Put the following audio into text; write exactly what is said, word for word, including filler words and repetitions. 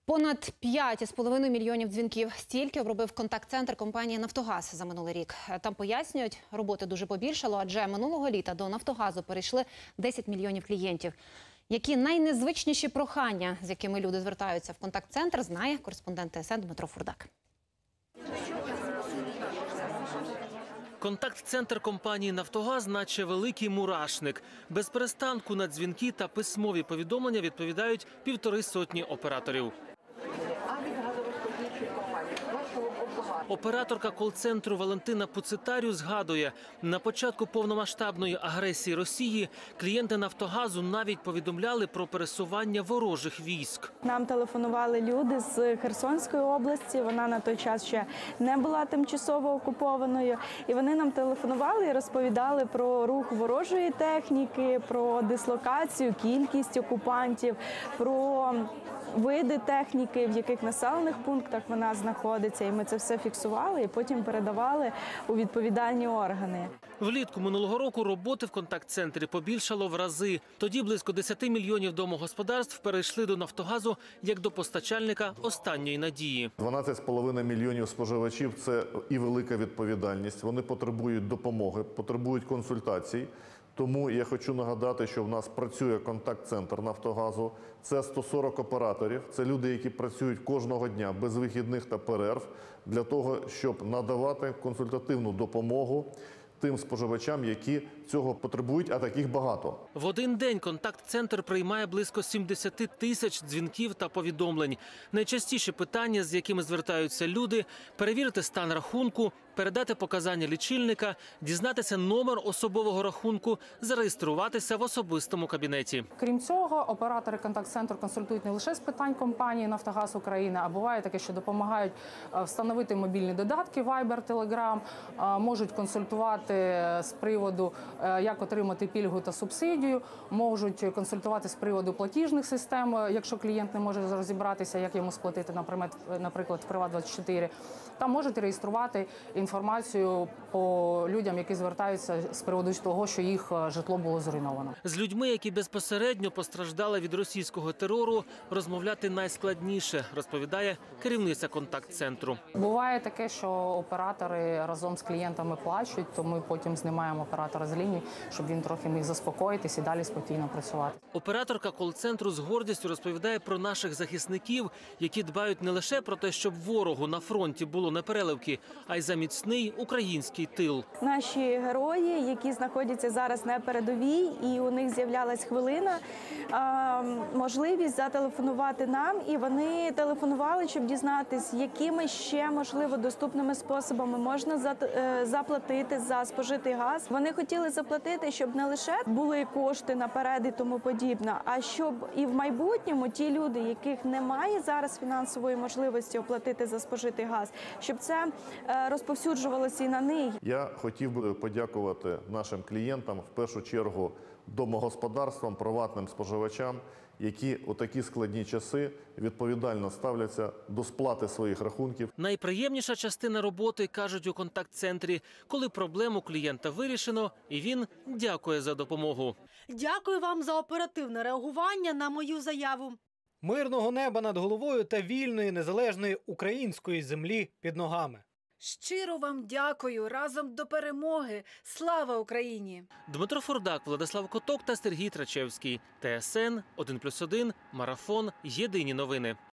Понад п'ять із половиною мільйонів дзвінків – стільки обробив контакт-центр компанії «Нафтогаз» за минулий рік. Там пояснюють, роботи дуже побільшало, адже минулого літа до «Нафтогазу» перейшли десять мільйонів клієнтів. Які найнезвичніші прохання, з якими люди звертаються в контакт-центр, знає кореспондент Т С Н Дмитро Фурдак. Контакт-центр компанії «Нафтогаз» наче великий мурашник. Без перестанку на дзвінки та письмові повідомлення відповідають півтори сотні операторів. Операторка кол-центру Валентина Пуцитарю згадує, на початку повномасштабної агресії Росії клієнти «Нафтогазу» навіть повідомляли про пересування ворожих військ. Нам телефонували люди з Херсонської області, вона на той час ще не була тимчасово окупованою. І вони нам телефонували і розповідали про рух ворожої техніки, про дислокацію, кількість окупантів, про види техніки, в яких населених пунктах вона знаходиться. І ми це все фіксували і потім передавали у відповідальні органи. Влітку минулого року роботи в контакт-центрі побільшало в рази. Тоді близько десяти мільйонів домогосподарств перейшли до «Нафтогазу» як до постачальника останньої надії. дванадцять з половиною мільйонів споживачів – це і велика відповідальність. Вони потребують допомоги, потребують консультацій. Тому я хочу нагадати, що в нас працює контакт-центр «Нафтогазу». Це сто сорок операторів, це люди, які працюють кожного дня без вихідних та перерв для того, щоб надавати консультативну допомогу тим споживачам, які цього потребують, а таких багато. В один день контакт-центр приймає близько сімдесят тисяч дзвінків та повідомлень. Найчастіші питання, з якими звертаються люди – перевірити стан рахунку, передати показання лічильника, дізнатися номер особового рахунку, зареєструватися в особистому кабінеті. Крім цього, оператори контакт-центру консультують не лише з питань компанії «Нафтогаз України», а буває таке, що допомагають встановити мобільні додатки Viber, Telegram, можуть консультувати з приводу, як отримати пільгу та субсидію, можуть консультувати з приводу платіжних систем, якщо клієнт не може розібратися, як йому сплатити, наприклад, в Приват двадцять чотири. Там можуть реєструвати інформацію по людям, які звертаються з приводу того, що їх житло було зруйновано. З людьми, які безпосередньо постраждали від російського терору, розмовляти найскладніше, розповідає керівниця контакт-центру. Буває таке, що оператори разом з клієнтами плачуть, то ми потім знімаємо оператора з лінії, щоб він трохи міг заспокоїтись і далі спокійно працювати. Операторка кол-центру з гордістю розповідає про наших захисників, які дбають не лише про те, щоб ворогу на фронті було непереливки, а й за міцний український тил. Наші герої, які знаходяться зараз на передовій, і у них з'являлась хвилина, можливість зателефонувати нам, і вони телефонували, щоб дізнатися, якими ще, можливо, доступними способами можна заплатити за спожитий газ. Вони хотіли заплатити, щоб не лише були кошти наперед і тому подібне, а щоб і в майбутньому ті люди, яких немає зараз фінансової можливості оплатити за спожитий газ, щоб це розповсюджувалося і на них. Я хотів би подякувати нашим клієнтам, в першу чергу домогосподарствам, приватним споживачам, які у такі складні часи відповідально ставляться до сплати своїх рахунків. Найприємніша частина роботи, кажуть у контакт-центрі, коли проблему клієнта вирішено, і він дякує за допомогу. Дякую вам за оперативне реагування на мою заяву. Мирного неба над головою та вільної, незалежної української землі під ногами. Щиро вам дякую. Разом до перемоги. Слава Україні! Дмитро Фурдак, Владислав Коток та Сергій Трачевський. Т С Н один плюс один, Марафон. Єдині новини.